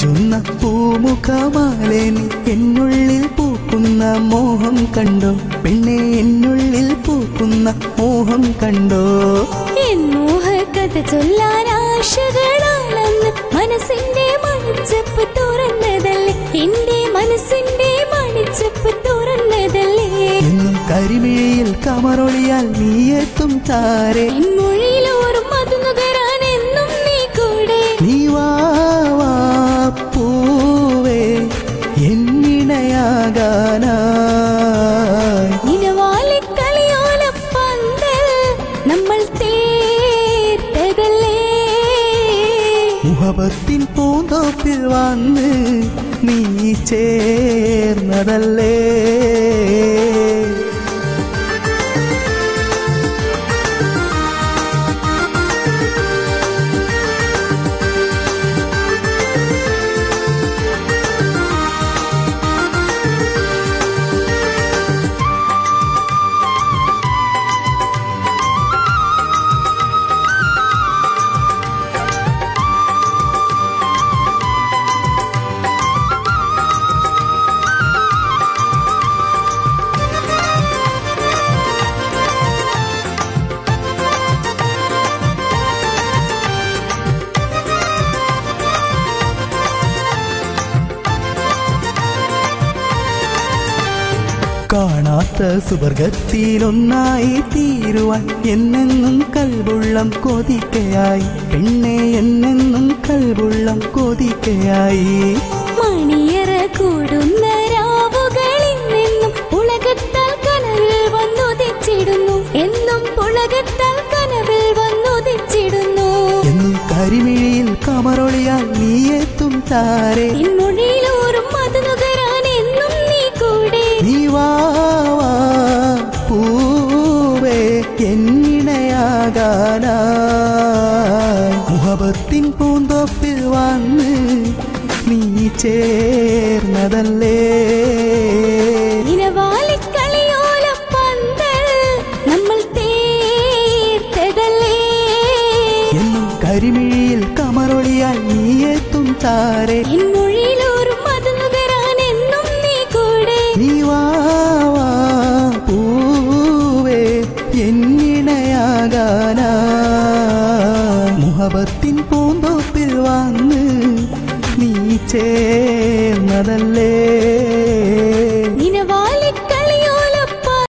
മിഞ്ചുന്ന പൂമുഖമാലെ നീ എന്നുള്ളിൽ പൂക്കുന്ന മോഹം കണ്ടോ പെണ്ണെ എന്നുള്ളിൽ പൂക്കുന്ന മോഹം കണ്ടോ മോഹകഥ ചൊല്ലാൻ ആശകളാണെന്ന് മനസ്സിന്റെ മണിച്ചപ്പ് തുറന്നതല്ലേ എന്റെ മനസ്സിന്റെ മണിച്ചപ്പ് തുറന്നതല്ലേ എന്നും കരിമിഴിയിൽ കമറൊളിയാൽ നീ എത്തും താരെ മൊഴിയിലോറും അത് നുകരാൻ എന്നും നീ കൂടെ നീ വാ പൂവേ എന്നിണയാകാനായി നിലവാലെ കളിയോലപ്പന്തൽ നമ്മൾ തേർത്തതല്ലേ മുഹബത്തിൻ പൂന്തോപ്പിൽ വന്ന് നീ ചേർന്നതല്ലേ കാണാത്ത സുവർഗത്തിലൊന്നായി തീരുവാൻ എന്നെന്നും കൽവുള്ളം കൊതിക്കയായി പെണ്ണെ എന്നെന്നും കൽവുള്ളം കൊതിക്കയായി മണിയറ കൂടുന്ന രാവുകളിൽ നിന്നും ഉലകത്താൽ കനവിൽ വന്നുദിച്ചിടുന്നു എന്നും ഉലകത്താൽ കനവിൽ വന്നുദിച്ചിടുന്നു എന്നും കരിമിഴിയിൽ കമറൊളിയാൽ നീ എത്തും താരെ മൊഴിയിലോറും അത് നുകരാൻ എന്നും നീ കൂടെ നീ വാ പൂവേ എന്നിണയാകാനായി മുഹബത്തിൻ പൂന്തോപ്പിൽ വന്ന് നീ ചേർന്നതല്ലേ നിലവാലെ കളിയോലപ്പന്തൽ നമ്മൾ തേർത്തതല്ലേ എന്നും കരിമിഴിയിൽ കമറൊളിയാൽ നീ എത്തും താരെ മൊഴിയിലോറും അത് നുകരാൻ എന്നും നീ കൂടെ നീ വാ പൂവേ എന്നിണയാകാനായി മുഹബത്തിൻ പൂന്തോപ്പിൽ വന്ന് നീ ചേർന്നതല്ലേ